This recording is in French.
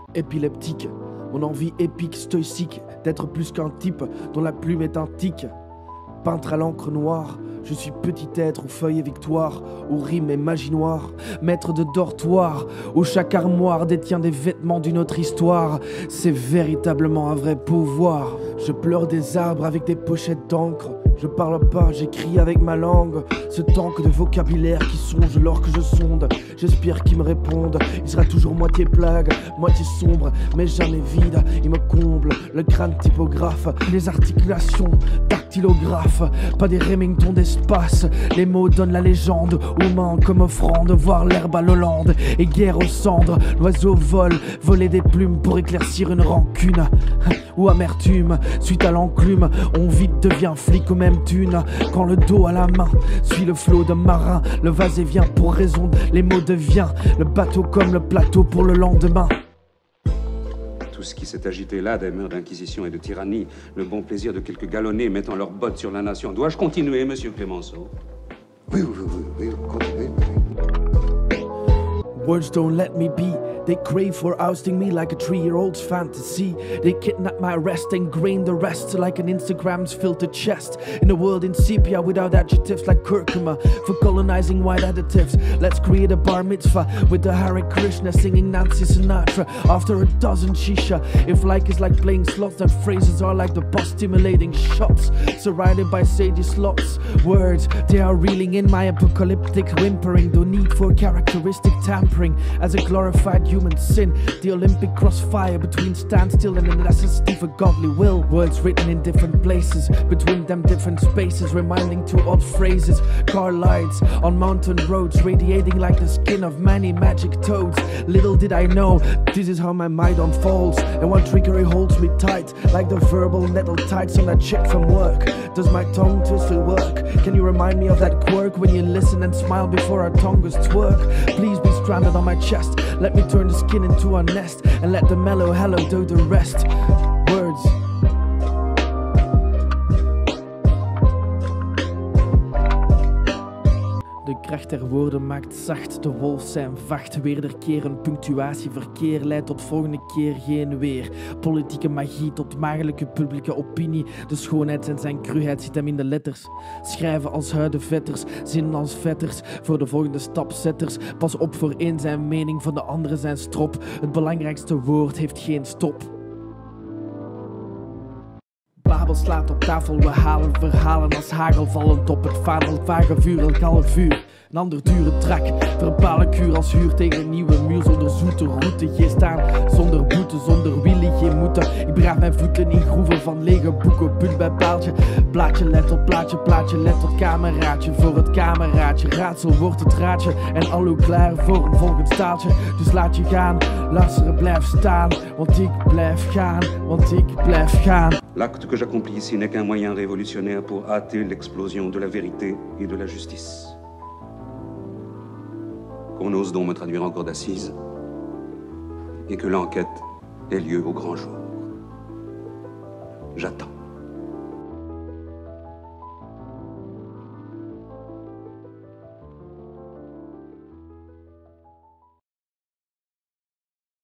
Épileptique, mon envie épique, stoïcique, d'être plus qu'un type dont la plume est un tic. Peintre à l'encre noire, je suis petit être aux feuilles et victoires, aux rimes et magie noire. Maître de dortoir, où chaque armoire détient des vêtements d'une autre histoire. C'est véritablement un vrai pouvoir. Je pleure des arbres avec des pochettes d'encre. Je parle pas, j'écris avec ma langue. Ce tank de vocabulaire qui songe lors que je sonde. J'espère qu'il me réponde. Il sera toujours moitié plague, moitié sombre, mais jamais vide. Il me comble, le crâne typographe, les articulations dactylographes. Pas des Remington d'espace. Les mots donnent la légende aux mains comme offrande. Voir l'herbe à l'Hollande et guerre aux cendres. L'oiseau vole, voler des plumes pour éclaircir une rancune ou amertume. Suite à l'enclume, on vite devient flic au même thune. Quand le dos à la main suit le flot de marin, le va-et-vient pour raison, les mots deviennent le bateau comme le plateau pour le lendemain. Tout ce qui s'est agité là, des murs d'inquisition et de tyrannie, le bon plaisir de quelques galonnés mettant leurs bottes sur la nation. Dois-je continuer, monsieur Clémenceau? Oui, continuez. Words don't let me be. They crave for ousting me like a 3-year-old's fantasy. They kidnap my rest and grain the rest like an Instagram's filtered chest. In a world in sepia without adjectives like curcuma. For colonizing white additives, let's create a bar mitzvah with the Hare Krishna singing Nancy Sinatra after a dozen shisha. If like is like playing slots, then phrases are like the boss stimulating shots surrounded by Sadie slots. Words, they are reeling in my apocalyptic whimpering. No need for characteristic tampering as a glorified human sin. The Olympic crossfire between standstill and the necessity for godly will. Words written in different places, between them different spaces, reminding two odd phrases. Car lights on mountain roads, radiating like the skin of many magic toads. Little did I know, this is how my mind unfolds. And one trickery holds me tight, like the verbal nettle tights on that chick from work. Does my tongue twister work? Can you remind me of that quirk when you listen and smile before our tongues twerk? Please be stranded on my chest. Let me turn the skin into a nest and let the mellow hello do the rest. Words. De kracht der woorden maakt zacht de wolf zijn vacht. Wederkerend punctuatieverkeer leidt tot volgende keer geen weer. Politieke magie tot magelijke publieke opinie. De schoonheid en zijn cruheid zit hem in de letters. Schrijven als huidenvetters, zinnen als vetters. Voor de volgende stapzetters. Pas op voor één zijn mening, van de andere zijn strop. Het belangrijkste woord heeft geen stop. Babel slaat op tafel, we halen verhalen als hagel vallend op het vaandel. Vage vuur, elk half uur. Een ander dure trak, verbale kuur als huur tegen een nieuwe muur. Zonder zoete route, geen staan, zonder boete, zonder wielen, geen moeten. Ik braaf mijn voeten in groeven van lege boeken, punt bij paaltje. Plaatje let tot plaatje, plaatje let tot kameraadje. Voor het kameraadje, raadsel wordt het raadje. En allo klaar voor een volgend staaltje. Dus laat je gaan, luisteren, blijf staan. Want ik blijf gaan, want ik blijf gaan. L'acte que j'accomplis ici n'est qu'un moyen révolutionnaire pour hâter l'explosion de la vérité et de la justice. Qu'on ose donc me traduire en cour d'assises et que l'enquête ait lieu au grand jour. J'attends.